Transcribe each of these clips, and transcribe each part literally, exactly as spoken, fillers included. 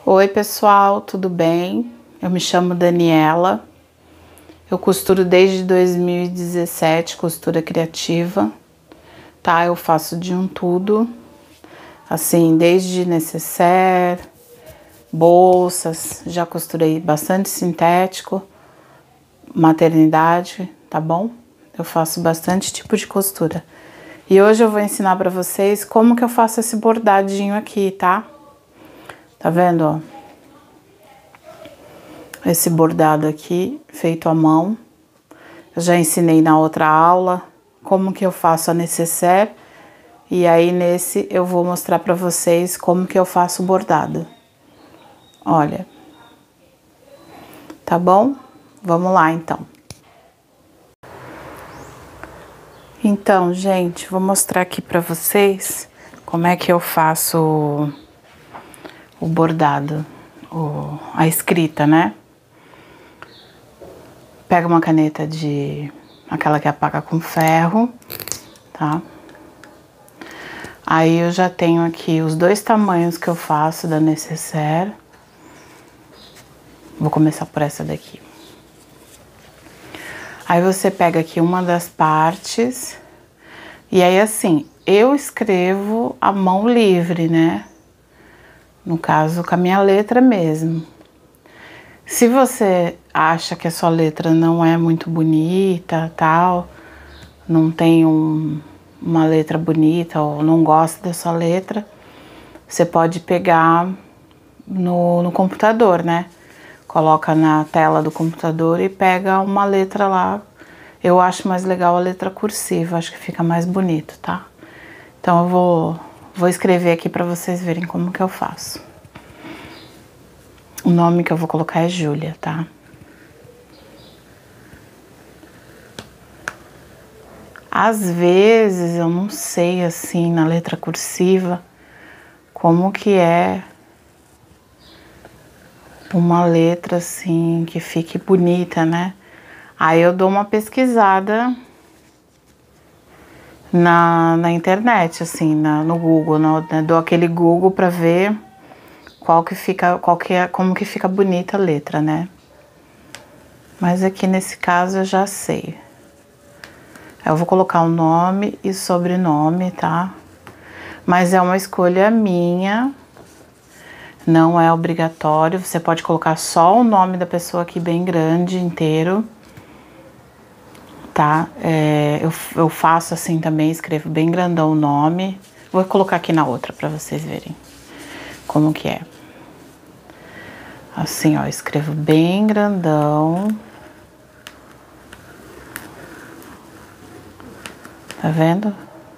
Oi pessoal, tudo bem? Eu me chamo Daniela, eu costuro desde dois mil e dezessete, costura criativa, tá? Eu faço de um tudo, assim, desde necessaire, bolsas, já costurei bastante sintético, maternidade, tá bom? Eu faço bastante tipo de costura. E hoje eu vou ensinar pra vocês como que eu faço esse bordadinho aqui, tá? Tá vendo, ó? Esse bordado aqui, feito à mão. Eu já ensinei na outra aula como que eu faço a necessaire. E aí, nesse, eu vou mostrar pra vocês como que eu faço o bordado. Olha. Tá bom? Vamos lá, então. Então, gente, vou mostrar aqui pra vocês como é que eu faço o bordado, o, a escrita, né? Pega uma caneta de... aquela que apaga com ferro, tá? Aí eu já tenho aqui os dois tamanhos que eu faço da necessaire. Vou começar por essa daqui. Aí você pega aqui uma das partes. E aí assim, eu escrevo a mão livre, né? No caso, com a minha letra mesmo. Se você acha que a sua letra não é muito bonita, tal, não tem um, uma letra bonita ou não gosta da sua letra, você pode pegar no, no computador, né? Coloca na tela do computador e pega uma letra lá. Eu acho mais legal a letra cursiva, acho que fica mais bonito, tá? Então eu vou, vou escrever aqui pra vocês verem como que eu faço. O nome que eu vou colocar é Júlia, tá? Às vezes eu não sei, assim, na letra cursiva, como que é uma letra, assim, que fique bonita, né? Aí eu dou uma pesquisada na, na internet, assim, na, no Google, no, né? Dou aquele Google pra ver qual que fica, qual que é, como que fica bonita a letra, né? Mas aqui nesse caso eu já sei. Eu vou colocar o nome e sobrenome, tá? Mas é uma escolha minha, não é obrigatório. Você pode colocar só o nome da pessoa aqui bem grande, inteiro, tá? É, eu, eu faço assim também, escrevo bem grandão o nome. Vou colocar aqui na outra pra vocês verem como que é. Assim, ó, escrevo bem grandão. Tá vendo?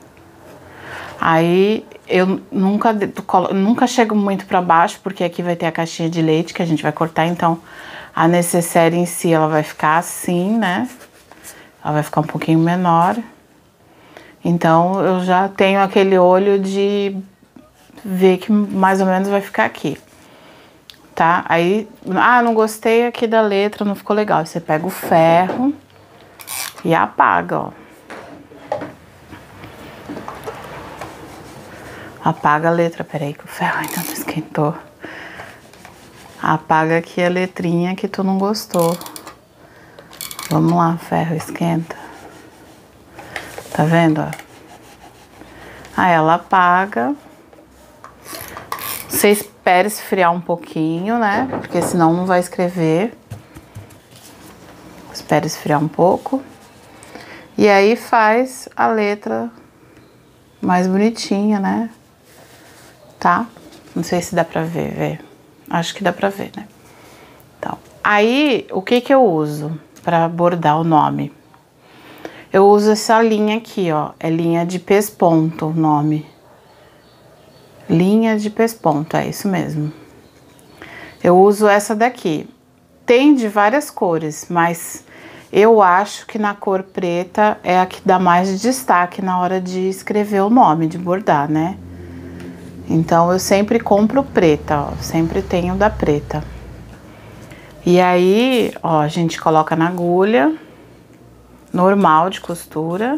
Aí eu nunca, nunca chego muito pra baixo, porque aqui vai ter a caixinha de leite que a gente vai cortar, então a necessaire em si ela vai ficar assim, né? Ela vai ficar um pouquinho menor. Então eu já tenho aquele olho de ver que mais ou menos vai ficar aqui. Tá? Aí, ah, não gostei aqui da letra, não ficou legal. Você pega o ferro e apaga, ó. Apaga a letra, peraí que o ferro ainda não esquentou. Apaga aqui a letrinha que tu não gostou. Vamos lá, ferro, esquenta. Tá vendo, ó? Aí ela apaga. Você espera esfriar um pouquinho, né? Porque senão não vai escrever. Espera esfriar um pouco. E aí faz a letra mais bonitinha, né? Tá? Não sei se dá pra ver, ver. Acho que dá pra ver, né? Então, aí, o que que eu uso pra bordar o nome? Eu uso essa linha aqui, ó. É linha de pesponto o nome. Linha de pesponto, é isso mesmo. Eu uso essa daqui. Tem de várias cores, mas eu acho que na cor preta é a que dá mais destaque na hora de escrever o nome, de bordar, né? Então eu sempre compro preta, ó. Sempre tenho da preta. E aí, ó, a gente coloca na agulha normal de costura,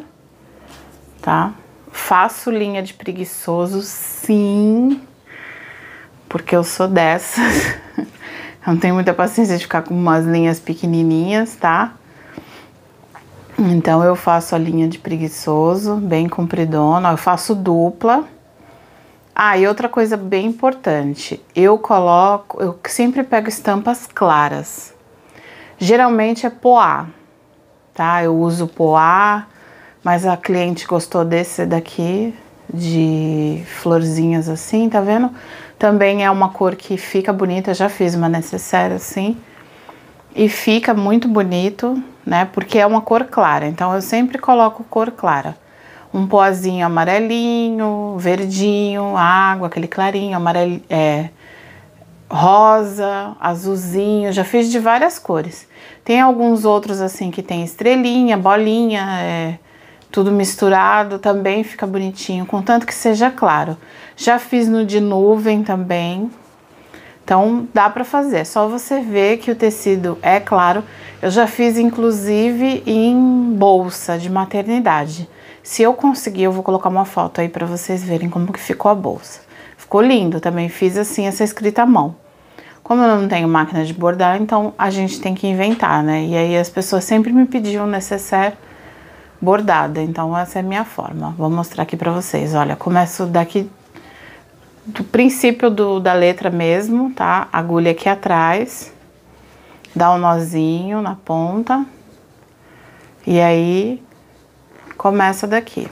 tá? Faço linha de preguiçoso, sim. porque eu sou dessas. Eu não tenho muita paciência de ficar com umas linhas pequenininhas, tá? Então eu faço a linha de preguiçoso, bem compridona, eu faço dupla. Ah, e outra coisa bem importante, eu coloco, eu sempre pego estampas claras. Geralmente é poá, tá? Eu uso poá, mas a cliente gostou desse daqui, de florzinhas assim, tá vendo? Também é uma cor que fica bonita, eu já fiz uma necessaire assim. E fica muito bonito, né? Porque é uma cor clara, então eu sempre coloco cor clara. Um pozinho amarelinho, verdinho, água, aquele clarinho, amarelo, é, rosa, azulzinho, já fiz de várias cores. Tem alguns outros assim que tem estrelinha, bolinha, é, tudo misturado, também fica bonitinho, contanto que seja claro. Já fiz no de nuvem também, então dá pra fazer, é só você ver que o tecido é claro. Eu já fiz inclusive em bolsa de maternidade. Se eu conseguir, eu vou colocar uma foto aí pra vocês verem como que ficou a bolsa. Ficou lindo, também fiz assim essa escrita à mão. Como eu não tenho máquina de bordar, então a gente tem que inventar, né? E aí as pessoas sempre me pediam necessaire bordada, então essa é a minha forma. Vou mostrar aqui pra vocês, olha, começo daqui do princípio do, da letra mesmo, tá? Agulha aqui atrás, dá um nozinho na ponta, e aí começa daqui.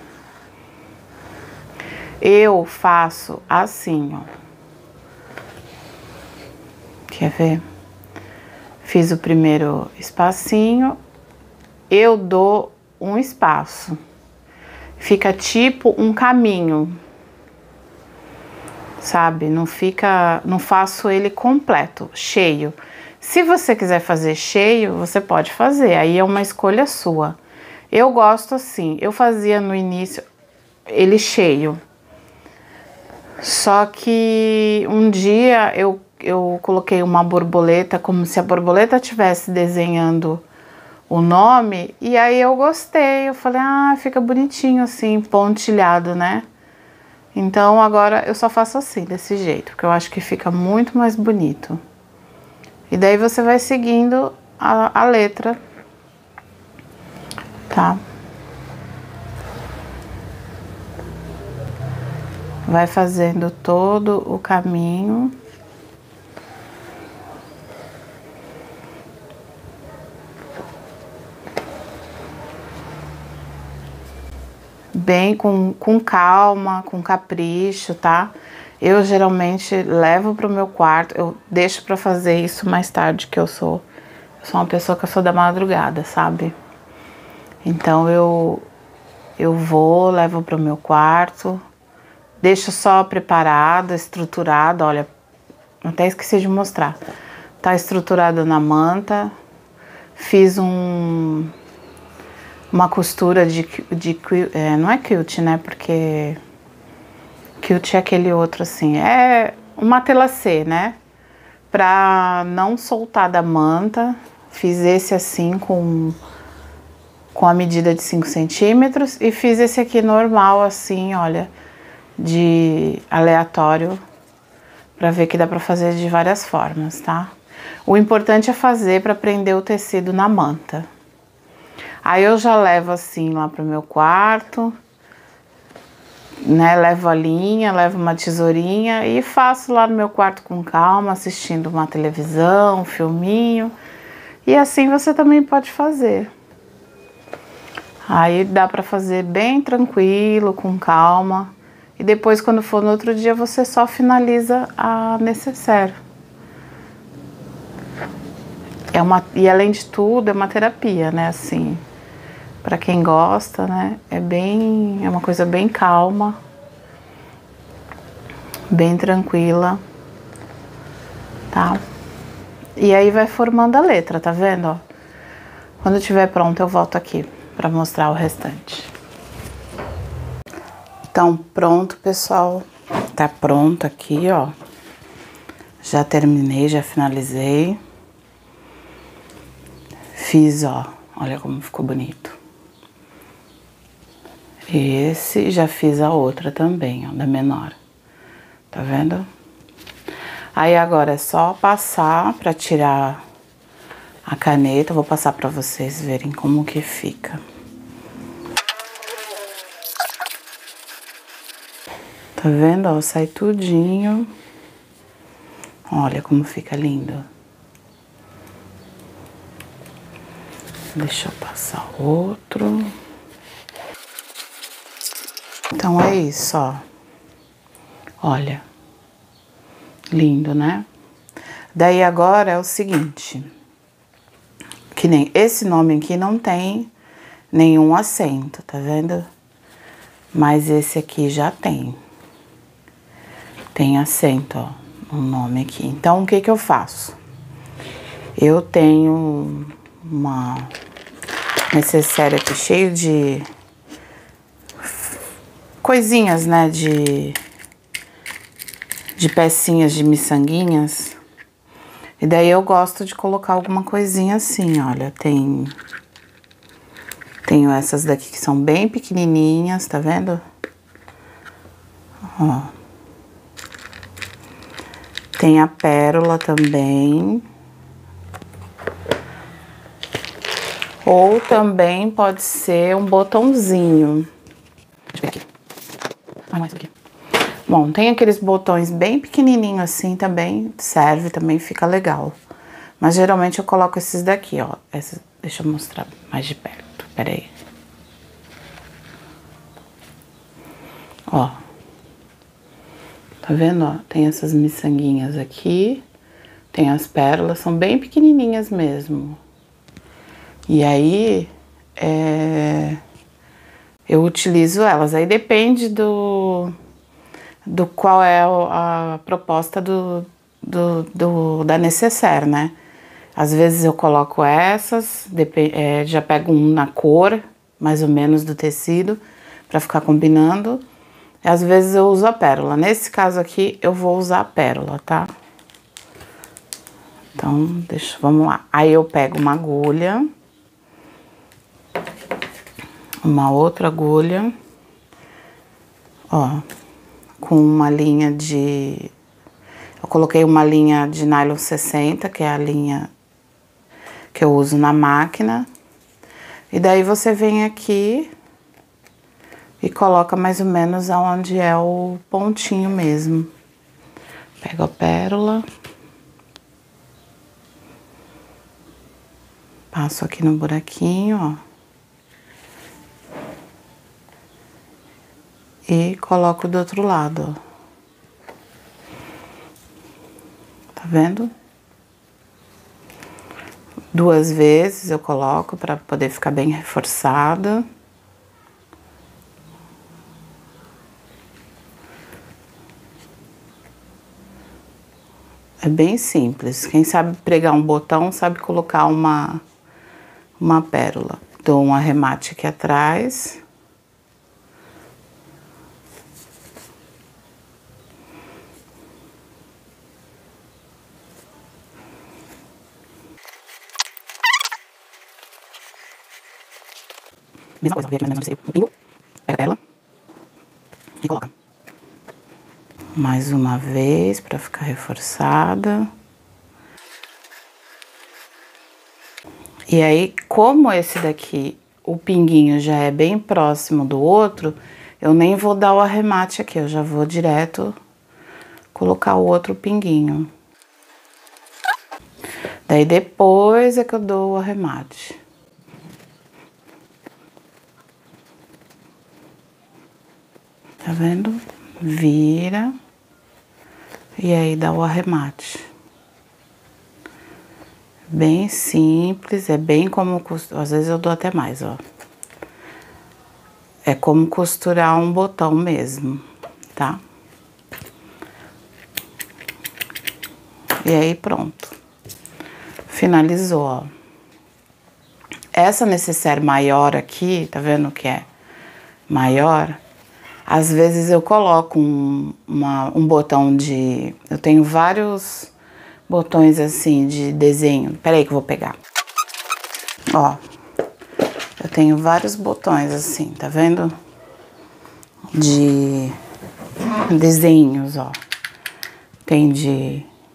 Eu faço assim, ó. Quer ver? Fiz o primeiro espacinho, eu dou um espaço. Fica tipo um caminho, sabe? Não fica, não faço ele completo, cheio. Se você quiser fazer cheio, você pode fazer, aí é uma escolha sua. Eu gosto assim, eu fazia no início ele cheio. Só que um dia eu, eu coloquei uma borboleta, como se a borboleta estivesse desenhando o nome, e aí eu gostei, eu falei, ah, fica bonitinho assim, pontilhado, né? Então agora eu só faço assim, desse jeito, porque eu acho que fica muito mais bonito. E daí você vai seguindo a, a letra, tá? Vai fazendo todo o caminho. Bem com, com calma, com capricho, tá? Eu geralmente levo pro meu quarto, eu deixo pra fazer isso mais tarde, que eu sou, eu sou uma pessoa que eu sou da madrugada, sabe? Então eu, eu vou, levo pro meu quarto, deixo só preparado, estruturado, olha, até esqueci de mostrar. Tá estruturado na manta, fiz um... uma costura de, de é, não é quilt, né, porque quilt é aquele outro assim, é uma telacê, né, pra não soltar da manta. Fiz esse assim com, com a medida de cinco centímetros e fiz esse aqui normal assim, olha, de aleatório, pra ver que dá pra fazer de várias formas, tá? O importante é fazer pra prender o tecido na manta. Aí eu já levo assim lá pro meu quarto, né, levo a linha, levo uma tesourinha e faço lá no meu quarto com calma, assistindo uma televisão, um filminho. E assim você também pode fazer. Aí dá pra fazer bem tranquilo, com calma. E depois, quando for no outro dia, você só finaliza a necessaire. É uma, e além de tudo, é uma terapia, né, assim... Pra quem gosta, né, é bem, é uma coisa bem calma, bem tranquila, tá? E aí vai formando a letra, tá vendo, ó? Quando tiver pronto eu volto aqui pra mostrar o restante. Então, pronto, pessoal, tá pronto aqui, ó. Já terminei, já finalizei. Fiz, ó, olha como ficou bonito. Esse, já fiz a outra também, ó, da menor. Tá vendo? Aí agora é só passar pra tirar a caneta. Eu vou passar pra vocês verem como que fica. Tá vendo, ó? Sai tudinho. Olha como fica lindo. Deixa eu passar outro. Então é isso, ó. Olha. Lindo, né? Daí agora é o seguinte. Que nem esse nome aqui não tem nenhum acento, tá vendo? Mas esse aqui já tem. Tem acento, ó, o nome aqui. Então, o que que eu faço? Eu tenho uma necessaire aqui cheio de coisinhas, né, de, de pecinhas de miçanguinhas. E daí eu gosto de colocar alguma coisinha assim, olha, tem... Tenho essas daqui que são bem pequenininhas, tá vendo? Ó. Tem a pérola também. Ou também pode ser um botãozinho. Deixa eu ver aqui. Ah, mais aqui. Bom, tem aqueles botões bem pequenininhos assim também, serve, também fica legal. Mas geralmente eu coloco esses daqui, ó. Esses, deixa eu mostrar mais de perto. Pera aí. Ó. Tá vendo, ó? Tem essas miçanguinhas aqui. Tem as pérolas, são bem pequenininhas mesmo. E aí, é... eu utilizo elas. Aí depende do... do qual é a proposta do, do, do, da necessaire, né? Às vezes eu coloco essas, é, já pego um na cor, mais ou menos, do tecido, pra ficar combinando. Às vezes eu uso a pérola. Nesse caso aqui, eu vou usar a pérola, tá? Então, deixa, vamos lá. Aí eu pego uma agulha, uma outra agulha, ó, com uma linha de... Eu coloquei uma linha de nylon sessenta, que é a linha que eu uso na máquina. E daí você vem aqui e coloca mais ou menos aonde é o pontinho mesmo. Pega a pérola. Passo aqui no buraquinho, ó. E coloco do outro lado, ó. Tá vendo? Duas vezes eu coloco para poder ficar bem reforçada. É bem simples. Quem sabe pregar um botão sabe colocar uma, uma pérola. Dou um arremate aqui atrás. Mesma coisa, vê aqui mais ou menos onde eu pega ela e coloca. Mais uma vez, pra ficar reforçada. E aí, como esse daqui, o pinguinho já é bem próximo do outro, eu nem vou dar o arremate aqui, eu já vou direto colocar o outro pinguinho. Daí depois é que eu dou o arremate. Tá vendo? Vira. E aí dá o arremate. Bem simples, é bem como... Às vezes eu dou até mais, ó. É como costurar um botão mesmo, tá? E aí pronto. Finalizou, ó. Essa necessaire maior aqui, tá vendo que é maior? Às vezes eu coloco um, uma, um botão de... Eu tenho vários botões assim de desenho. Peraí que eu vou pegar. Ó. Eu tenho vários botões assim, tá vendo? De desenhos, ó. Tem de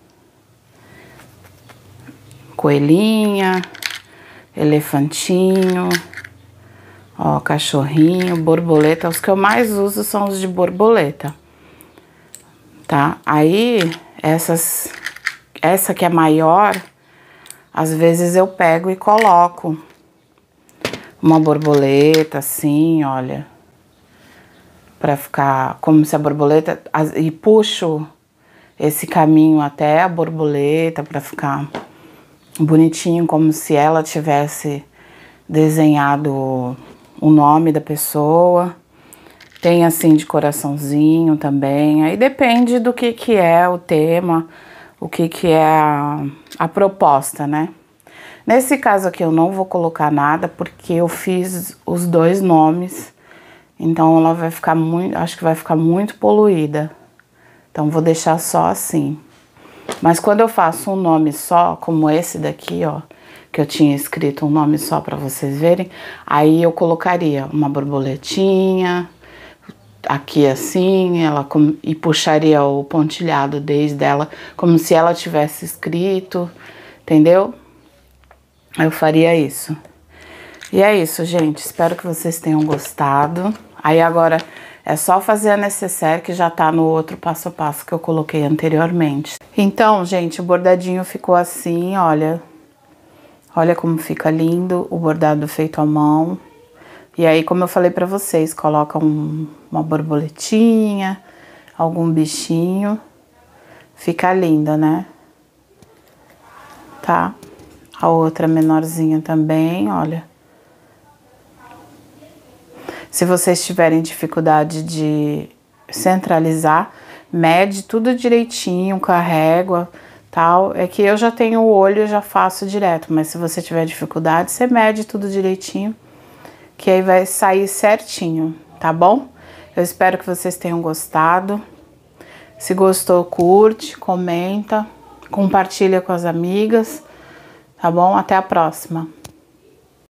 coelhinha, elefantinho, ó, cachorrinho, borboleta. Os que eu mais uso são os de borboleta, tá? Aí, essas, essa que é maior, às vezes eu pego e coloco uma borboleta assim, olha, pra ficar como se a borboleta, e puxo esse caminho até a borboleta pra ficar bonitinho, como se ela tivesse desenhado o nome da pessoa. Tem assim de coraçãozinho também, aí depende do que que é o tema, o que que é a, a proposta, né? Nesse caso aqui eu não vou colocar nada, porque eu fiz os dois nomes, então ela vai ficar muito, acho que vai ficar muito poluída. Então vou deixar só assim. Mas quando eu faço um nome só, como esse daqui, ó, que eu tinha escrito um nome só pra vocês verem, aí eu colocaria uma borboletinha aqui assim, ela com, e puxaria o pontilhado desde ela, como se ela tivesse escrito, entendeu? Eu faria isso. E é isso, gente. Espero que vocês tenham gostado. Aí agora é só fazer a necessaire, que já tá no outro passo a passo que eu coloquei anteriormente. Então, gente, o bordadinho ficou assim, olha. Olha como fica lindo o bordado feito à mão. E aí, como eu falei pra vocês, coloca um, uma borboletinha, algum bichinho. Fica linda, né? Tá? A outra menorzinha também, olha. Se vocês tiverem dificuldade de centralizar, mede tudo direitinho com a régua, tal. É que eu já tenho o olho e já faço direto, mas se você tiver dificuldade, você mede tudo direitinho, que aí vai sair certinho, tá bom? Eu espero que vocês tenham gostado. Se gostou, curte, comenta, compartilha com as amigas. Tá bom? Até a próxima!